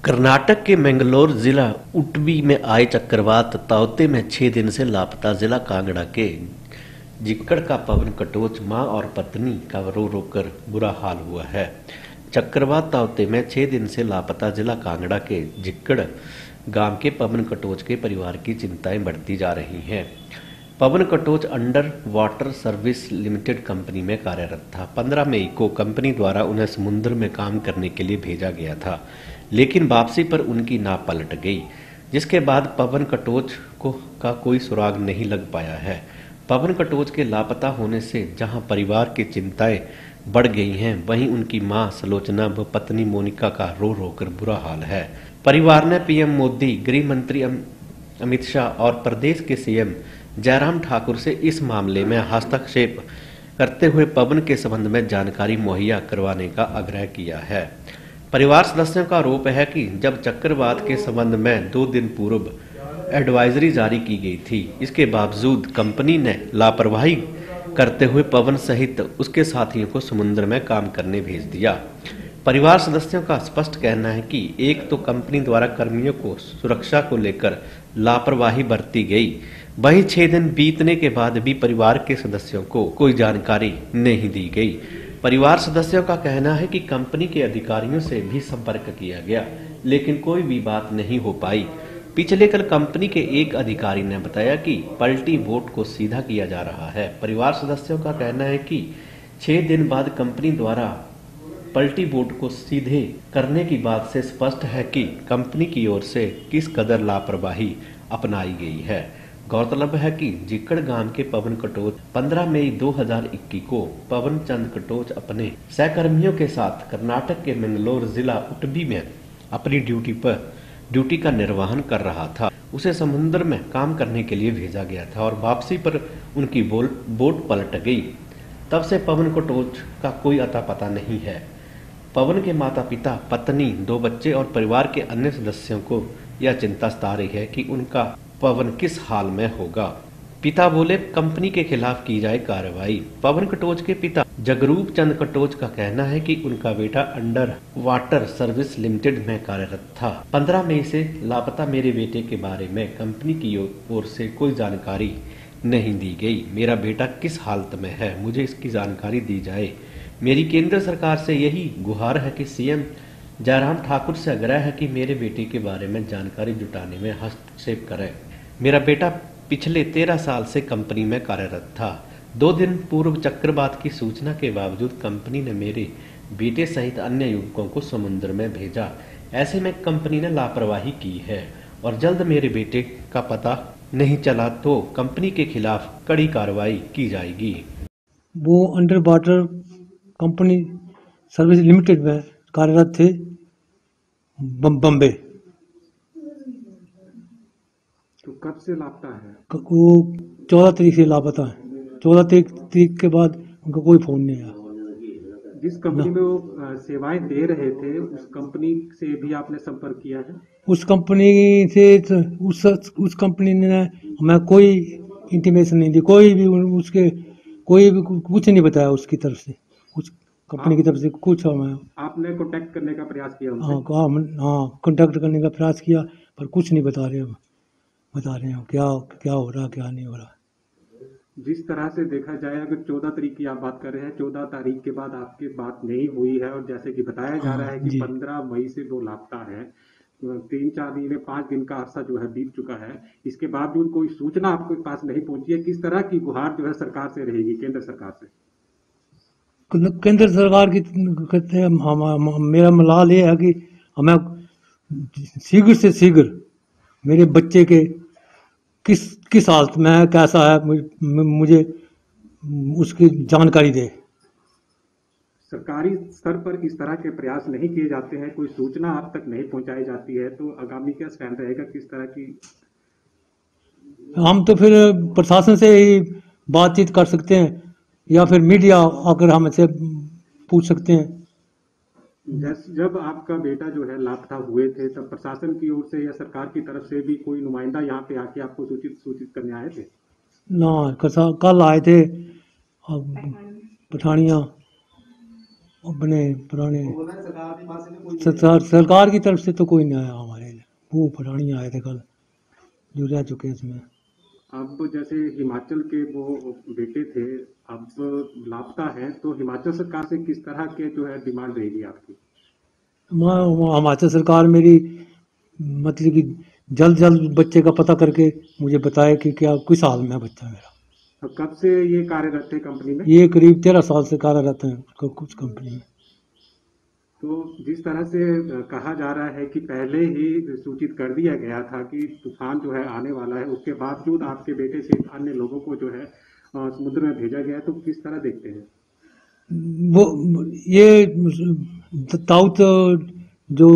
कर्नाटक के मैंगलोर जिला उडुपी में आए चक्रवात ताउते में 6 दिन से लापता जिला कांगड़ा के जिक्कड़ का पवन कटोच मां और पत्नी का रो रो कर बुरा हाल हुआ है। चक्रवात ताउते में 6 दिन से लापता जिला कांगड़ा के जिक्कड़ गांव के पवन कटोच के परिवार की चिंताएं बढ़ती जा रही हैं। Pawan Katoch under water service limited company में कार्यरत था। 15 मई को कंपनी द्वारा उन्हें समुद्र में काम करने के लिए भेजा गया था, लेकिन वापसी पर उनकी नाव पलट गई, जिसके बाद पवन कटोच का कोई सुराग नहीं लग पाया है। पवन कटोच के लापता होने से जहां परिवार की चिंताएं बढ़ गई हैं, वहीं उनकी मां सलोचना व पत्नी मोनिका का रो रो कर बुरा हाल है। परिवार ने पीएम मोदी, गृह मंत्री अमित शाह और प्रदेश के सीएम जयराम ठाकुर से इस मामले में हस्तक्षेप करते हुए पवन के संबंध में जानकारी मुहैया करवाने का आग्रह किया है। परिवार सदस्यों का आरोप है कि जब चक्रवात के संबंध में 2 दिन पूर्व एडवाइजरी जारी की गई थी, इसके बावजूद कंपनी ने लापरवाही करते हुए पवन सहित उसके साथियों को समुद्र में काम करने भेज दिया। परिवार सदस्यों का स्पष्ट कहना है कि एक तो कंपनी द्वारा कर्मियों को सुरक्षा को लेकर लापरवाही बरती गई, वहीं 6 दिन बीतने के बाद भी परिवार के सदस्यों को कोई जानकारी नहीं दी गई। परिवार सदस्यों का कहना है कि कंपनी के अधिकारियों से भी संपर्क किया गया, लेकिन कोई भी बात नहीं हो पाई। पिछले कल कंपनी के एक अधिकारी ने बताया कि पलटी बोट को सीधा किया जा रहा है। परिवार सदस्यों का कहना है कि 6 दिन बाद कंपनी द्वारा पलटी बोट को सीधे करने की बात से स्पष्ट है कि कंपनी की ओर से किस कदर लापरवाही अपनाई गई है। गौरतलब है कि जिक्कड़ गांव के पवन कटोच 15 मई 2021 को पवन चंद कटोच अपने सहकर्मियों के साथ कर्नाटक के मैंगलोर जिला उडुपी में अपनी ड्यूटी का निर्वहन कर रहा था। उसे समुद्र में काम करने के लिए भेजा गया था और वापसी पर उनकी बोट पलट गई। तब से पवन कटोच का कोई अता पता नहीं है। पवन के माता पिता, पत्नी, 2 बच्चे और परिवार के अन्य सदस्यों को यह चिंता सता रही है कि उनका पवन किस हाल में होगा। पिता बोले, कंपनी के खिलाफ की जाए कार्रवाई। पवन कटोच के पिता जगरूप चंद कटोच का कहना है कि उनका बेटा अंडर वाटर सर्विस लिमिटेड में कार्यरत था। 15 मई से लापता मेरे बेटे के बारे में कंपनी की ओर से कोई जानकारी नहीं दी गई। मेरा बेटा किस हालत में है, मुझे इसकी जानकारी दी जाए। मेरी केंद्र सरकार से यही गुहार है कि सीएम जयराम ठाकुर से आग्रह है कि मेरे बेटे के बारे में जानकारी जुटाने में हस्तक्षेप करें। मेरा बेटा पिछले 13 साल से कंपनी में कार्यरत था। 2 दिन पूर्व चक्रवात की सूचना के बावजूद कंपनी ने मेरे बेटे सहित अन्य युवकों को समुद्र में भेजा। ऐसे में कंपनी ने लापरवाही की है और जल्द मेरे बेटे का पता नहीं चला तो कंपनी के खिलाफ कड़ी कार्रवाई की जाएगी। वो under water company service limited में कार्यरत थे, बम्बे। तो कब से लापता है? वो 14 तारीख से लापता है। 14 तारीख के बाद उनका कोई फोन नहीं आया। जिस कंपनी में वो सेवाएं दे रहे थे, उस कंपनी से भी आपने संपर्क किया है? उस कंपनी से उस कंपनी ने हमें कोई इंटीमेशन नहीं दी, कोई भी कुछ नहीं बताया उसकी तरफ से, कुछ कंपनी की तरफ से कुछ हमें। आपने कांटेक्ट करने का प्रयास किया उनसे? हाँ, कांटेक्ट करने का प्रयास किया, पर कुछ नहीं बता रहे हैं क्या हो रहा, क्या नहीं हो रहा। जिस तरह से देखा जाए, अगर 14 तारीख की आप बात कर रहे हैं, 14 तारीख के बाद आपकी बात नहीं हुई है और जैसे कि बताया जा रहा है कि 15 मई से वो लापता है, 3-4 दिन 5 दिन का अरसा जो है बीत चुका है, इसके बावजूद कोई सूचना आपके पास नहीं पहुंची है। किस तरह की गुहार जो है सरकार से रहेगी, केंद्र सरकार से? केंद्र सरकार की कहते हैं, मेरा मलाल ये है कि हमें शीघ्र से शीघ्र मेरे बच्चे के किस हालत में है, कैसा है, मुझे उसकी जानकारी दे। सरकारी स्तर पर इस तरह के प्रयास नहीं किए जाते हैं, कोई सूचना आप तक नहीं पहुंचाई जाती है, तो आगामी क्या स्टैंड रहेगा, किस तरह की? हम तो फिर प्रशासन से ही बातचीत कर सकते हैं या फिर मीडिया आकर हमसे पूछ सकते हैं। जब आपका बेटा जो है लापता हुए थे, तब प्रशासन की ओर से या सरकार की तरफ से भी कोई नुमाइंदा यहाँ पे आके आपको सूचित करने आए थे? ना, कल आए थे पठानिया अपने पुराने सरकार की तरफ से तो कोई नहीं आया हमारे लिए, वो पुरानी आए थे कल जो रह चुके इसमें। अब जैसे हिमाचल के वो बेटे थे, अब लापता है, तो हिमाचल सरकार से किस तरह के जो है डिमांड रहेगी आपकी? हिमाचल सरकार मेरी मतलब कि जल्द जल्द बच्चे का पता करके मुझे बताए कि क्या किस हाल में है बच्चा मेरा। तो कब से ये कार्यरत थे कंपनी में? ये करीब 13 साल से कार्यरत हैं कुछ कंपनी में। तो जिस तरह से कहा जा रहा है कि पहले ही सूचित कर दिया गया था कि तूफान जो है आने वाला है, उसके बावजूद आपके बेटे से अन्य लोगों को जो है समुद्र में भेजा गया, तो किस तरह देखते हैं? वो ये दाऊद जो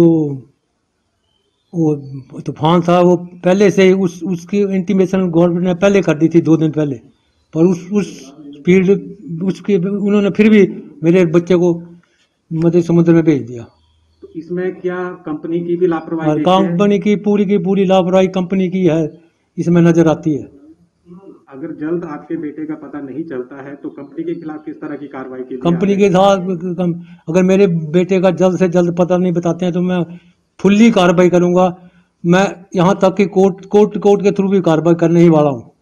वो तूफान था वो पहले से उसकी इंटीमेशन गवर्नमेंट ने पहले कर दी थी 2 दिन पहले, पर उस स्पीड उसके उन्होंने फिर भी मेरे बच्चे को मध्य समुद्र में भेज दिया। तो इसमें क्या कंपनी की भी लापरवाही देखते हैं? कंपनी की पूरी लापरवाही कंपनी की है, इसमें नजर आती है। अगर जल्द आपके बेटे का पता नहीं चलता है तो कंपनी के खिलाफ किस तरह की कार्रवाई की? कंपनी के साथ अगर मेरे बेटे का जल्द से जल्द पता नहीं बताते हैं तो मैं फुल्ली कार्रवाई करूंगा। मैं यहाँ तक कि कोर्ट के थ्रू भी कार्रवाई करने ही वाला हूँ।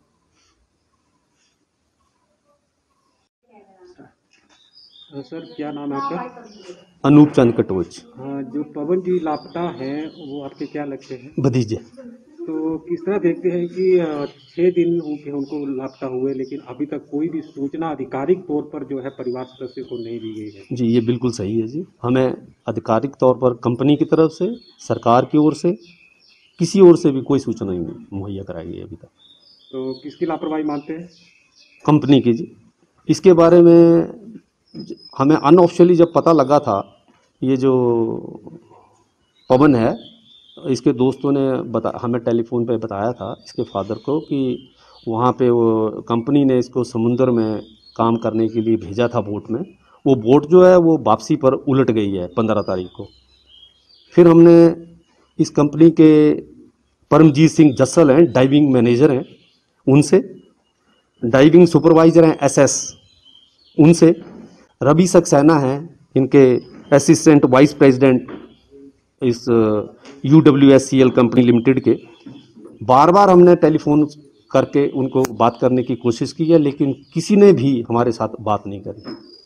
सर, क्या नाम है आपका? अनूप चंद कटोच। हाँ, जो पवन जी लापता हैं वो आपके क्या लगते हैं? भतीजे। तो किस तरह देखते हैं कि 6 दिन हो गए उनको लापता हुए, लेकिन अभी तक कोई भी सूचना आधिकारिक तौर पर जो है परिवार सदस्य को नहीं दी गई है? जी, ये बिल्कुल सही है जी। हमें आधिकारिक तौर पर कंपनी की तरफ से, सरकार की ओर से, किसी ओर से भी कोई सूचना नहीं मुहैया कराई गई अभी तक। तो किसकी लापरवाही मानते हैं? कंपनी की जी। इसके बारे में हमें अनऑफिशियली जब पता लगा था, ये जो पवन है, इसके दोस्तों ने हमें टेलीफोन पे बताया था इसके फादर को कि वहाँ पे वो कंपनी ने इसको समुद्र में काम करने के लिए भेजा था बोट में। वो बोट जो है वो वापसी पर उलट गई है 15 तारीख को। फिर हमने इस कंपनी के परमजीत सिंह जस्सल हैं, डाइविंग मैनेजर हैं, उनसे, डाइविंग सुपरवाइज़र हैं एसएस, उनसे, रवि सक्सेना हैं इनके असिस्टेंट वाइस प्रेसिडेंट इस UWSCL कंपनी लिमिटेड के, बार बार हमने टेलीफोन करके उनको बात करने की कोशिश की है, लेकिन किसी ने भी हमारे साथ बात नहीं करी।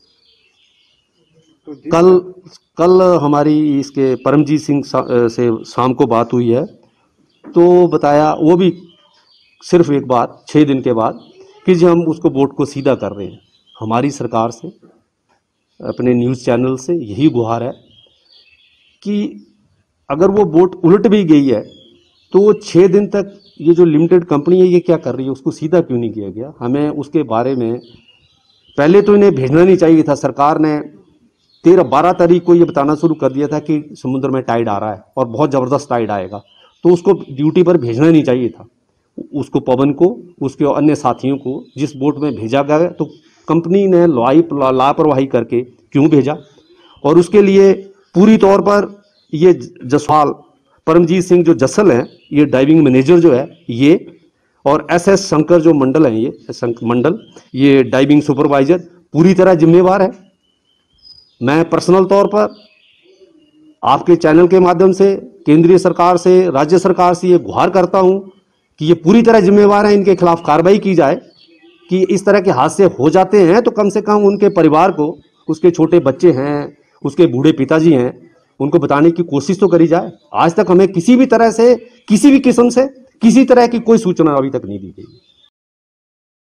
तो कल हमारी इसके परमजीत सिंह से शाम को बात हुई है, तो बताया वो भी सिर्फ एक बात 6 दिन के बाद कि जी हम उसको बोट को सीधा कर रहे हैं। हमारी सरकार से, अपने न्यूज़ चैनल से यही गुहार है कि अगर वो बोट उलट भी गई है तो 6 दिन तक ये जो लिमिटेड कंपनी है ये क्या कर रही है, उसको सीधा क्यों नहीं किया गया? हमें उसके बारे में पहले तो इन्हें भेजना नहीं चाहिए था। सरकार ने 12 तारीख को ये बताना शुरू कर दिया था कि समुद्र में टाइड आ रहा है और बहुत ज़बरदस्त टाइड आएगा, तो उसको ड्यूटी पर भेजना नहीं चाहिए था। उसको, पवन को, उसके अन्य साथियों को जिस बोट में भेजा गया, तो कंपनी ने लापरवाही करके क्यों भेजा? और उसके लिए पूरी तौर पर ये जसवाल परमजीत सिंह जो जस्सल हैं, ये डाइविंग मैनेजर जो है ये, और SS शंकर जो मंडल हैं, ये मंडल, ये डाइविंग सुपरवाइजर पूरी तरह जिम्मेवार है। मैं पर्सनल तौर पर आपके चैनल के माध्यम से केंद्रीय सरकार से, राज्य सरकार से ये गुहार करता हूँ कि ये पूरी तरह जिम्मेवार हैं, इनके खिलाफ कार्रवाई की जाए कि इस तरह के हादसे हो जाते हैं तो कम से कम उनके परिवार को, उसके छोटे बच्चे हैं, उसके बूढ़े पिताजी हैं, उनको बताने की कोशिश तो करी जाए। आज तक हमें किसी भी तरह से, किसी भी किस्म से, किसी तरह की कोई सूचना अभी तक नहीं दी गई।